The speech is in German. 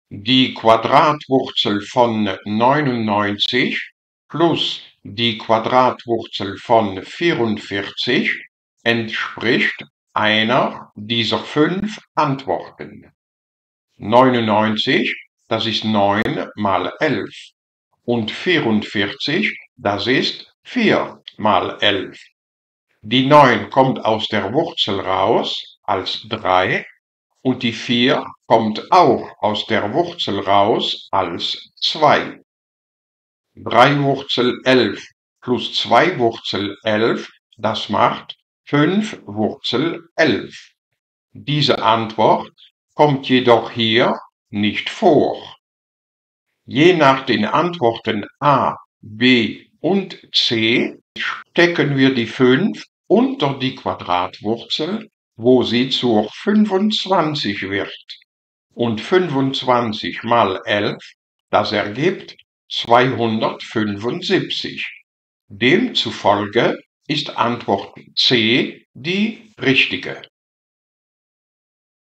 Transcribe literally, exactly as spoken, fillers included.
Die Quadratwurzel von neunundneunzig plus die Quadratwurzel von vierundvierzig entspricht einer dieser fünf Antworten. neunundneunzig, das ist neun mal elf. Und vierundvierzig, das ist vier mal elf. Die neun kommt aus der Wurzel raus als drei und die vier kommt auch aus der Wurzel raus als zwei. drei Wurzel elf plus zwei Wurzel elf, das macht fünf Wurzel elf. Diese Antwort kommt jedoch hier nicht vor. Je nach den Antworten A, B und C stecken wir die fünf unter die Quadratwurzel, wo sie zur fünfundzwanzig wird. Und fünfundzwanzig mal elf, das ergibt zweihundertfünfundsiebzig. Demzufolge ist Antwort C die richtige.